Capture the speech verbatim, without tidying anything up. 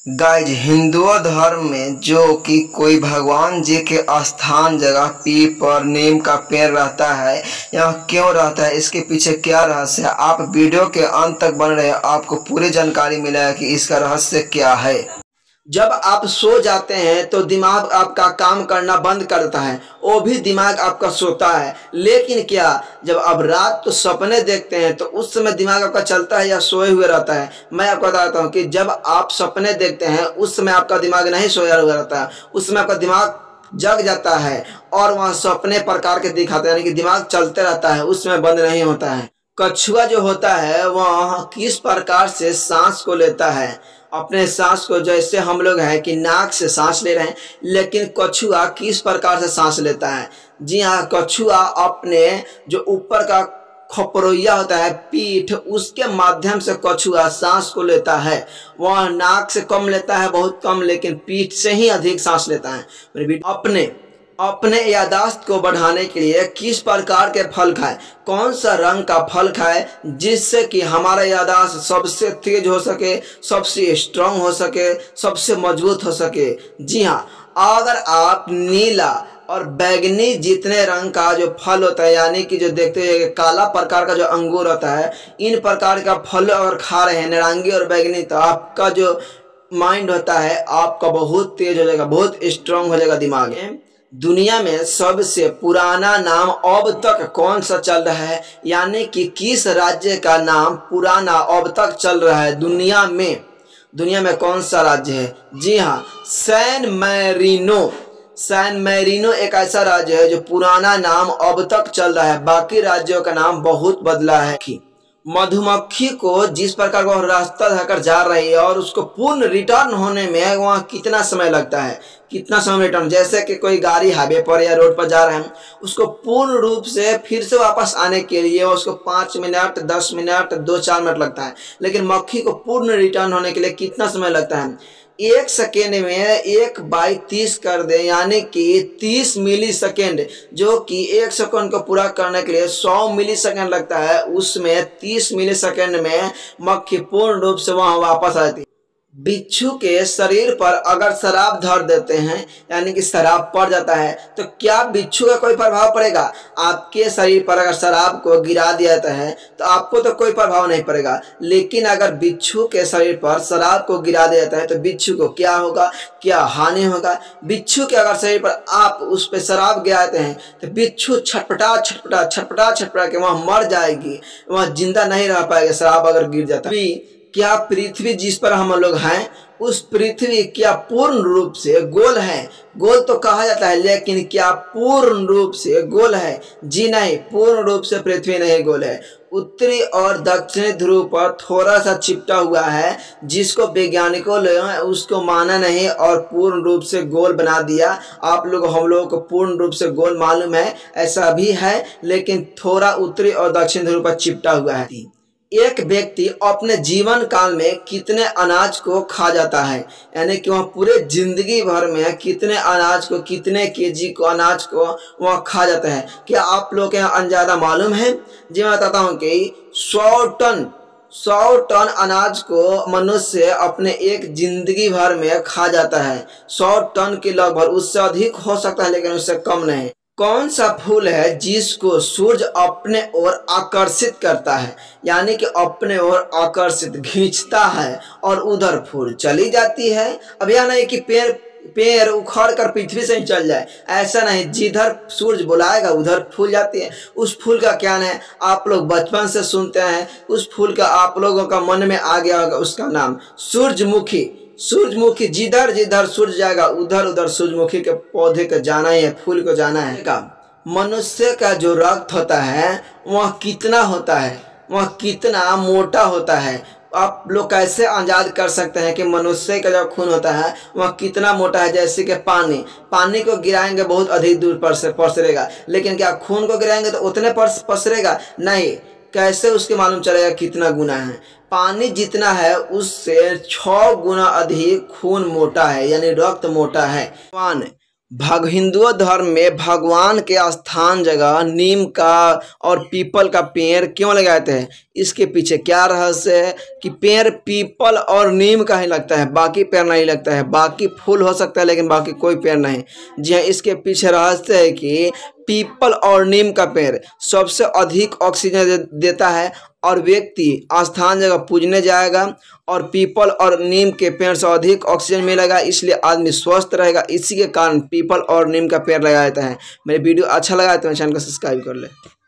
Guys Hindu धर्म में जो कि कोई भगवान जी के स्थान जगह पीपल नीम का पेड़ रहता है, यह क्यों रहता है, इसके पीछे क्या रहस्य है, आप वीडियो के अंत तक बन रहे, आपको पूरी जानकारी मिलेगा कि इसका रहस्य क्या है। जब आप सो जाते हैं तो दिमाग आपका काम करना बंद करता है, वो भी दिमाग आपका सोता है। लेकिन क्या जब आप रात को सपने देखते हैं तो उस समय दिमाग आपका चलता है या सोए हुए रहता है? मैं आपको बताता हूँ कि जब आप सपने देखते हैं उस समय आपका दिमाग नहीं सोया हुआ रहता है, उस समय आपका दिमाग जग जाता है और वहाँ सपने प्रकार के दिखाते हैं, यानी कि दिमाग चलते रहता है, उस समय बंद नहीं होता है। कछुआ जो होता है वह किस प्रकार से सांस को लेता है? अपने सांस को जैसे हम लोग हैं कि नाक से सांस ले रहे हैं, लेकिन कछुआ किस प्रकार से सांस लेता है? जी हाँ, कछुआ अपने जो ऊपर का खोपड़िया होता है, पीठ, उसके माध्यम से कछुआ सांस को लेता है। वह नाक से कम लेता है, बहुत कम, लेकिन पीठ से ही अधिक सांस लेता है। अपने अपने यादाश्त को बढ़ाने के लिए किस प्रकार के फल खाएं? कौन सा रंग का फल खाएं जिससे कि हमारा यादाश्त सबसे तेज हो सके, सबसे स्ट्रांग हो सके, सबसे मजबूत हो सके? जी हाँ, अगर आप नीला और बैगनी जितने रंग का जो फल होता है, यानी कि जो देखते हैं काला प्रकार का जो अंगूर होता है, इन प्रकार का फल अगर खा रहे हैं, नारंगी और बैगनी, तो आपका जो माइंड होता है आपका बहुत तेज हो जाएगा, बहुत स्ट्रांग हो जाएगा दिमाग। दुनिया में सबसे पुराना नाम अब तक कौन सा चल रहा है, यानी कि किस राज्य का नाम पुराना अब तक चल रहा है दुनिया में? दुनिया में कौन सा राज्य है? जी हाँ, सैन मैरिनो। सैन मैरिनो एक ऐसा राज्य है जो पुराना नाम अब तक चल रहा है, बाकी राज्यों का नाम बहुत बदला है। मधुमक्खी को जिस प्रकार वह रास्ता धकर जा रही है और उसको पूर्ण रिटर्न होने में वहाँ कितना समय लगता है, कितना समय रिटर्न, जैसे कि कोई गाड़ी हाईवे पर या रोड पर जा रहे हैं, उसको पूर्ण रूप से फिर से वापस आने के लिए उसको पाँच मिनट दस मिनट दो चार मिनट लगता है, लेकिन मक्खी को पूर्ण रिटर्न होने के लिए कितना समय लगता है? एक सेकेंड में एक बाई तीस कर दे, यानी कि तीस मिली सेकेंड, जो कि एक सेकंड को पूरा करने के लिए सौ मिली सेकेंड लगता है, उसमें तीस मिली सेकेंड में मक्खी पूर्ण रूप से वहां वापस आती है। बिच्छू के शरीर पर अगर शराब धर देते हैं, यानी कि शराब पड़ जाता है, तो क्या बिच्छू का कोई प्रभाव पड़ेगा? आपके शरीर पर अगर शराब को गिरा दिया जाता है तो आपको तो कोई प्रभाव नहीं पड़ेगा, लेकिन अगर बिच्छू के शरीर पर शराब को गिरा दिया जाता है तो बिच्छू को क्या होगा, क्या हानि होगा? बिच्छू के अगर शरीर पर आप उस पर शराब गिराते हैं तो बिच्छू छटपटा छटपटा छटपटा छटपटा के वहाँ मर जाएगी, वहाँ जिंदा नहीं रह पाएगा शराब अगर गिर जाता है। क्या पृथ्वी जिस पर हम लोग हैं उस पृथ्वी क्या पूर्ण रूप से गोल है? गोल तो कहा जाता है, लेकिन क्या पूर्ण रूप से गोल है? जी नहीं, पूर्ण रूप से पृथ्वी नहीं गोल है। उत्तरी और दक्षिणी ध्रुव पर थोड़ा सा चिपटा हुआ है, जिसको वैज्ञानिकों ने उसको माना नहीं और पूर्ण रूप से गोल बना दिया। आप लोग हम लोगों को पूर्ण रूप से गोल मालूम है, ऐसा भी है, लेकिन थोड़ा उत्तरी और दक्षिणी ध्रुव पर चिपटा हुआ है। एक व्यक्ति अपने जीवन काल में कितने अनाज को खा जाता है, यानी कि वह पूरे जिंदगी भर में कितने अनाज को, कितने केजी को अनाज को वह खा जाता है? क्या आप लोग के यहाँ अंदाजा मालूम है? जी मैं बताता हूँ कि सौ टन सौ टन अनाज को मनुष्य अपने एक जिंदगी भर में खा जाता है। सौ टन के लगभग, उससे अधिक हो सकता है लेकिन उससे कम नहीं। कौन सा फूल है जिसको सूर्य अपने ओर आकर्षित करता है, यानी कि अपने ओर आकर्षित खींचता है और उधर फूल चली जाती है? अब यह नहीं कि पेड़ पेड़ उखड़ कर पृथ्वी से ही चल जाए, ऐसा नहीं, जिधर सूरज बुलाएगा उधर फूल जाती है। उस फूल का क्या नाम है? आप लोग बचपन से सुनते हैं, उस फूल का आप लोगों का मन में आ गया होगा, उसका नाम सूरजमुखी। सूरजमुखी, जिधर जिधर सूरज जाएगा उधर उधर सूरजमुखी के पौधे को जाना ही है, फूल को जाना है। का मनुष्य का जो रक्त होता है वह कितना होता है, वह कितना मोटा होता है? आप लोग कैसे अंदाज कर सकते हैं कि मनुष्य का जो खून होता है वह कितना मोटा है? जैसे कि पानी पानी को गिराएंगे बहुत अधिक दूर पर से पसरेगा, लेकिन क्या खून को गिराएंगे तो उतने पर पसरेगा? नहीं। कैसे उसके मालूम चलेगा कितना गुना है? पानी जितना है उससे छह गुना अधिक खून मोटा है, यानी रक्त मोटा है। भग हिंदू धर्म में भगवान के स्थान जगह नीम का और पीपल का पेड़ क्यों लगाते हैं? इसके पीछे क्या रहस्य है कि पेड़ पीपल और नीम का ही लगता है, बाकी पेड़ नहीं लगता है। बाकी फूल हो सकता है लेकिन बाकी कोई पेड़ नहीं। जी हाँ, इसके पीछे रहस्य है कि पीपल और नीम का पेड़ सबसे अधिक ऑक्सीजन दे, देता है और व्यक्ति स्थान जगह पूजने जाएगा और पीपल और नीम के पेड़ से अधिक ऑक्सीजन मिलेगा, इसलिए आदमी स्वस्थ रहेगा। इसी के कारण पीपल और नीम का पेड़ लगाया जाता है। मेरे वीडियो अच्छा लगा तो मेरे चैनल को सब्सक्राइब कर ले।